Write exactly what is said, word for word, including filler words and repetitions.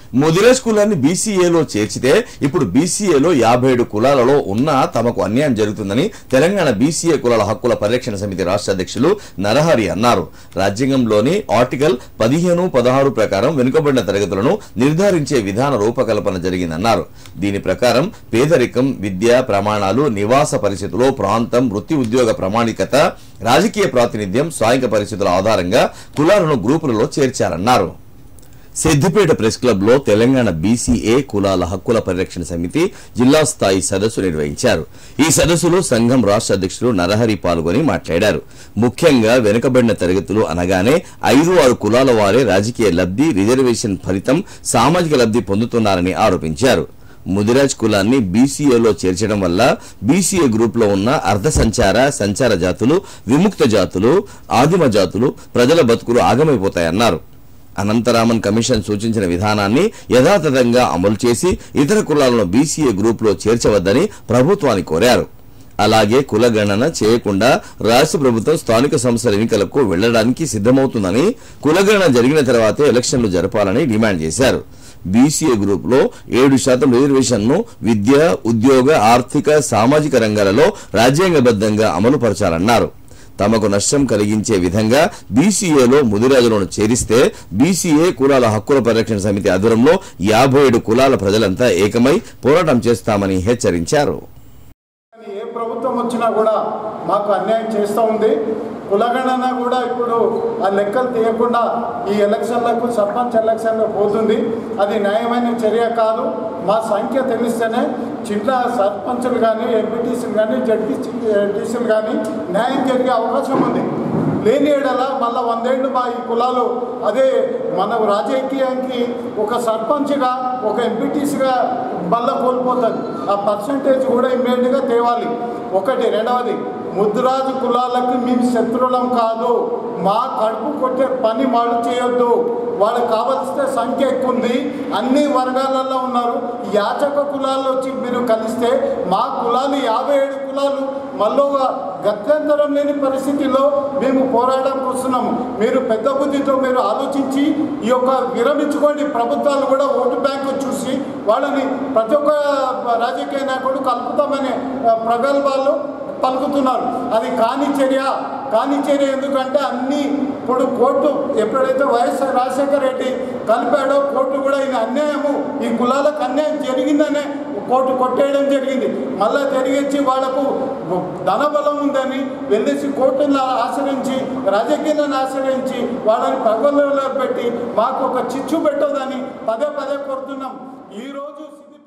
ముదిరేజ్ కులాన్ని బీసీఏలో చేర్చితే ఇప్పుడు బీసీఏలో యాభై ఏడు కులాలలో ఉన్నా తమకు అన్యాయం జరుగుతుందని తెలంగాణ బీసీఏ కులాల హక్కుల పరిరక్షణ సమితి రాష్ట్ర అధ్యక్షులు నరహరి అన్నారు. రాజ్యాంగంలోని ఆర్టికల్ పదిహేను పదహారు ప్రకారం వెనుకబడిన తరగతులను నిర్ధారించే విధాన రూపకల్పన జరిగిందన్నారు. దీని ప్రకారం పేదరికం, విద్యా ప్రమాణాలు, నివాస పరిస్థితులు, ప్రాంతం, వృత్తి ఉద్యోగ ప్రామాణికత, రాజకీయ ప్రాతినిధ్యం, సాంఘిక పరిస్థితుల ఆధారంగా కులాలను గ్రూపులలో చేర్చారన్నారు. సిద్దిపేట ప్రెస్ క్లబ్ లో తెలంగాణ బీసీఏ కులాల హక్కుల పరిరక్షణ సమితి జిల్లా స్థాయి సదస్సు నిర్వహించారు. ఈ సదస్సులో సంఘం రాష్ట్ర అధ్యక్షులు నరహరి పాల్గొని మాట్లాడారు. ముఖ్యంగా వెనుకబడిన తరగతులు అనగానే ఐదు ఆరు కులాల వారే రాజకీయ లబ్ధి, రిజర్వేషన్ ఫలితం సామాజిక లబ్ధి పొందుతున్నారని ఆరోపించారు. ముదిరాజ్ కులాన్ని బీసీఏలో చేర్చడం వల్ల బీసీఏ గ్రూప్ లో ఉన్న అర్ధ సంచార, సంచార జాతులు, విముక్త జాతులు, ఆదిమ జాతులు ప్రజల బతుకులు ఆగమైపోతాయన్నారు. అనంతరామన్ కమిషన్ సూచించిన విధానాన్ని యథాతథంగా అమలు చేసి ఇతర కులాలను బీసీఏ గ్రూప్ లో చేర్చవద్దని ప్రభుత్వాన్ని కోరారు. అలాగే కులగణన చేయకుండా రాష్ట్ర ప్రభుత్వం స్థానిక సంస్థల ఎన్నికలకు వెళ్లడానికి సిద్ధమవుతుందని, కులగణన జరిగిన తర్వాతే ఎలక్షన్లు జరపాలని డిమాండ్ చేశారు. బీసీఏ గ్రూప్ లో ఏడు శాతం రిజర్వేషన్ ను విద్య, ఉద్యోగ, ఆర్థిక, సామాజిక రంగాలలో రాజ్యాంగబద్ధంగా అమలు పరచాలన్నారు. తమకు నష్టం కలిగించే విధంగా బీసీఏలో ముదిరాజులను చేరిస్తే బీసీఏ కులాల హక్కుల పరిరక్షణ సమితి ఆధ్వర్యంలో యాభై ఏడు కులాల ప్రజలంతా ఏకమై పోరాటం చేస్తామని హెచ్చరించారు. ఏ ప్రభుత్వం వచ్చినా కూడా మాకు అన్యాయం చేస్తూ ఉంది. కులగణన కూడా ఇప్పుడు ఆ లెక్కలు తీయకుండా ఈ ఎలక్షన్లకు, సర్పంచ్ ఎలక్షన్లో పోతుంది. అది న్యాయమైన చర్య కాదు. మా సంఖ్య తెలిస్తేనే చిన్న సర్పంచులు కానీ, ఎంపీటీసీలు కానీ, జడ్పీటీసీలు కానీ న్యాయం జరిగే అవకాశం ఉంది. లేని ఏడలా మళ్ళీ వందేళ్ళు మా ఈ కులాలు అదే మన రాజకీయానికి ఒక సర్పంచ్గా, ఒక ఎంపీటీసీగా మళ్ళీ కోల్పోతుంది. ఆ పర్సంటేజ్ కూడా ఇమ్మీడియట్గా తేవాలి. ఒకటి. రెండవది, ముద్రాజు కులాలకు మేము శత్రువులం కాదు. మా కడుపు కొట్టే పని వాళ్ళు చేయొద్దు. వాళ్ళకి కావాల్సిన సంఖ్య ఎక్కువ ఉంది, అన్ని వర్గాలలో ఉన్నారు. యాచక కులాల్లో వచ్చి మీరు కలిస్తే మా కులాలు యాభై ఏడు కులాలు మళ్ళీ గత్యంతరం లేని పరిస్థితిలో మేము పోరాటం వస్తున్నాము. మీరు పెద్ద బుద్ధితో మీరు ఆలోచించి ఈ యొక్క విరమించుకోండి. ప్రభుత్వాలు కూడా ఓటు బ్యాంకు చూసి వాళ్ళని ప్రతి ఒక్క రాజకీయ నాయకుడు కలుపుతామనే ప్రగల్భాలు పలుకుతున్నారు. అది కాని చర్య కాని చర్య ఎందుకంటే అన్ని ఇప్పుడు కోర్టు ఎప్పుడైతే వైఎస్ రాజశేఖర రెడ్డి కలిపాడో కోర్టు కూడా ఇది అన్యాయము, ఈ కులాలకు అన్యాయం జరిగిందనే కోర్టు కొట్టేయడం జరిగింది. మళ్ళా తిరిగించి వాళ్లకు ధనబలం ఉందని వెళ్ళేసి కోర్టులను ఆశ్రయించి, రాజకీయాలను ఆశ్రయించి వాళ్ళని ప్రగల్భంలో పెట్టి మాకు ఒక చిచ్చు పెట్టదని పదే పదే కోరుతున్నాం. ఈరోజు